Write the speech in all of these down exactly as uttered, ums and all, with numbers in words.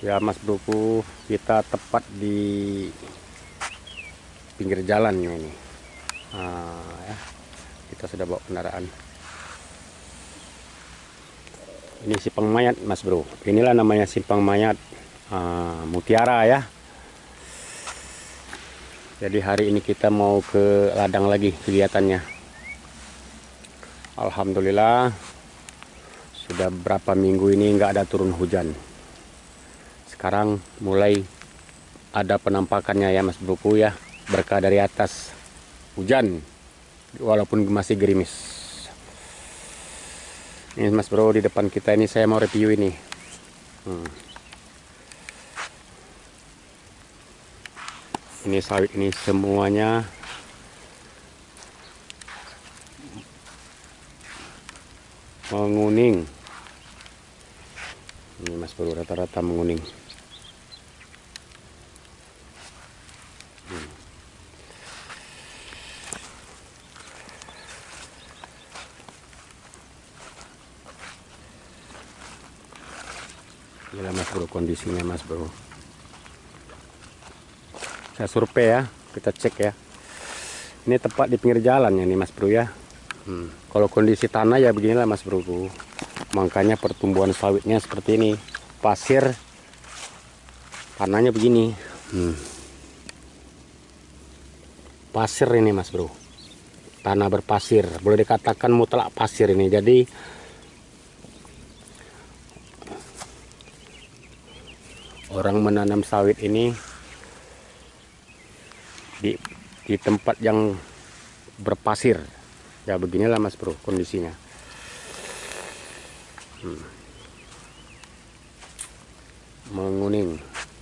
Ya Mas Broku, kita tepat di pinggir jalannya ini. Nah, ya, kita sudah bawa kendaraan. Ini simpang mayat Mas Bro. Inilah namanya simpang mayat uh, mutiara ya. Jadi hari ini kita mau ke ladang lagi kegiatannya. Alhamdulillah sudah berapa minggu ini nggak ada turun hujan. Sekarang mulai ada penampakannya ya Mas Broku ya, berkah dari atas hujan walaupun masih gerimis. Ini Mas Bro, di depan kita ini saya mau review ini. Hmm. Ini sawit ini semuanya menguning. Ini Mas Bro, rata-rata menguning. Hmm. Inilah Mas Bro kondisinya Mas Bro. Saya survei ya, kita cek ya. Ini tepat di pinggir jalan ya nih Mas Bro ya. Hmm. Kalau kondisi tanah ya beginilah Mas Bro. Makanya pertumbuhan sawitnya seperti ini. Pasir, tanahnya begini. Hmm. Pasir ini Mas Bro. Tanah berpasir, boleh dikatakan mutlak pasir ini. Jadi orang menanam sawit ini di, di tempat yang berpasir ya, beginilah Mas Bro kondisinya. hmm. Menguning.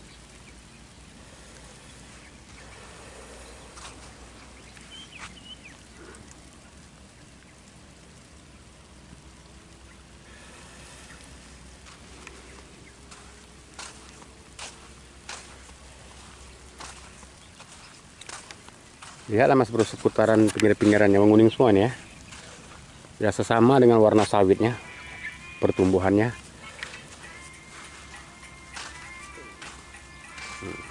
Lihatlah Mas Bro seputaran pinggir-pinggirannya menguning semua nih ya. Ya sesama dengan warna sawitnya, pertumbuhannya. Hmm.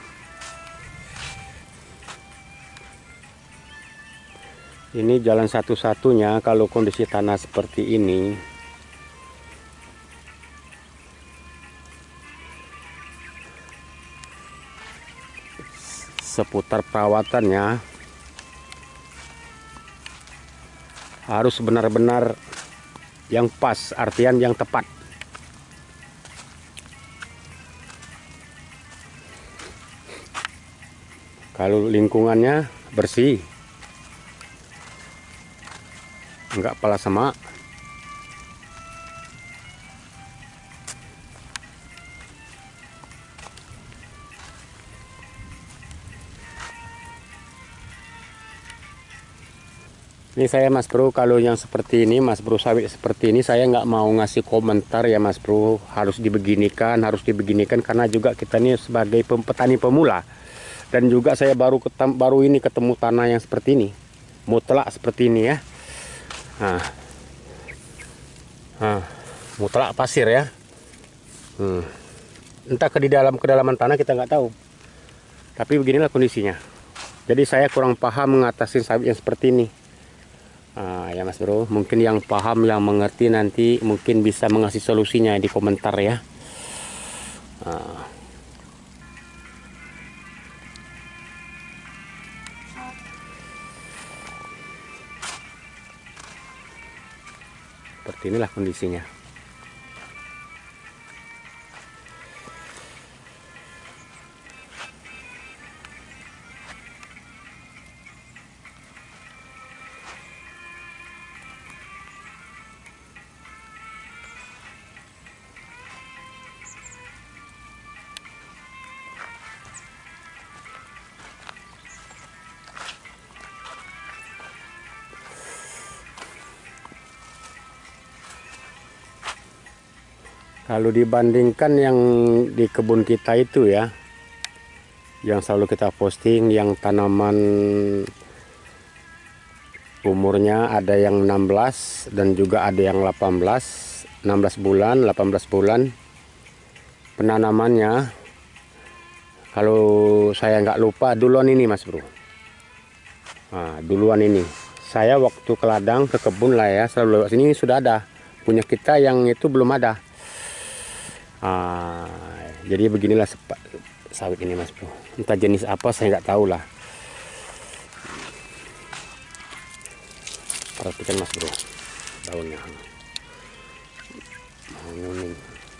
Ini jalan satu-satunya kalau kondisi tanah seperti ini. Seputar perawatannya harus benar-benar yang pas, artian yang tepat. Kalau lingkungannya bersih, enggak pala semak, ini saya Mas Bro, kalau yang seperti ini Mas Bro, sawit seperti ini saya nggak mau ngasih komentar ya Mas Bro, harus dibeginikan, harus dibeginikan, karena juga kita ini sebagai petani pemula, dan juga saya baru ketemu, baru ini ketemu tanah yang seperti ini, mutlak seperti ini ya. Nah, nah mutlak pasir ya. Hmm. Entah ke di dalam kedalaman tanah kita nggak tahu, tapi beginilah kondisinya. Jadi saya kurang paham mengatasi sawit yang seperti ini. Nah, ya Mas Bro, mungkin yang paham, yang mengerti nanti mungkin bisa mengasih solusinya di komentar ya. Nah. Seperti inilah kondisinya. Kalau dibandingkan yang di kebun kita itu ya, yang selalu kita posting, yang tanaman umurnya ada yang enam belas dan juga ada yang delapan belas, enam belas bulan, delapan belas bulan. penanamannya, kalau saya nggak lupa duluan ini Mas Bro. Nah, duluan ini saya waktu ke ladang ke kebun lah ya, selalu lewat sini sudah ada. Punya kita yang itu belum ada. Nah, jadi beginilah sawit ini Mas Bro. Entah jenis apa saya nggak tahu lah. Perhatikan Mas Bro, daunnya. Ini.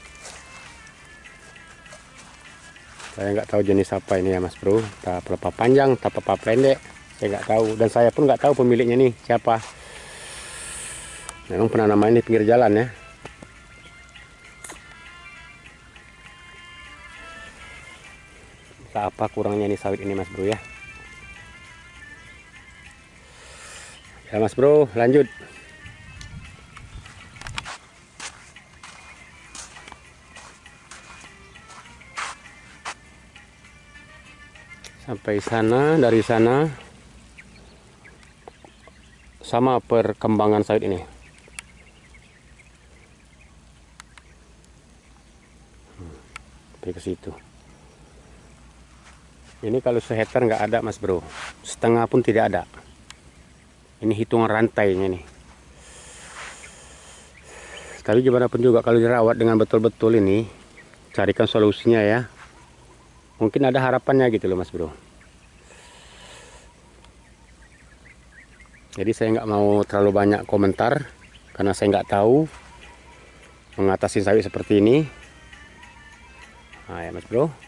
Saya nggak tahu jenis apa ini ya Mas Bro. Tak pelepah panjang, tak pelepah pendek. Saya nggak tahu, dan saya pun nggak tahu pemiliknya nih siapa. Memang penanaman ini pinggir jalan ya. Tak apa kurangnya ini sawit ini Mas Bro ya. Ya Mas Bro, lanjut. Sampai sana, dari sana sama perkembangan sawit ini. Sampai ke situ. Ini kalau sehektar nggak ada Mas Bro, setengah pun tidak ada. Ini hitungan rantainya nih. Tapi gimana pun juga kalau dirawat dengan betul-betul ini, carikan solusinya ya. Mungkin ada harapannya gitu loh Mas Bro. Jadi saya nggak mau terlalu banyak komentar karena saya nggak tahu mengatasi sawit seperti ini. Nah ya Mas Bro.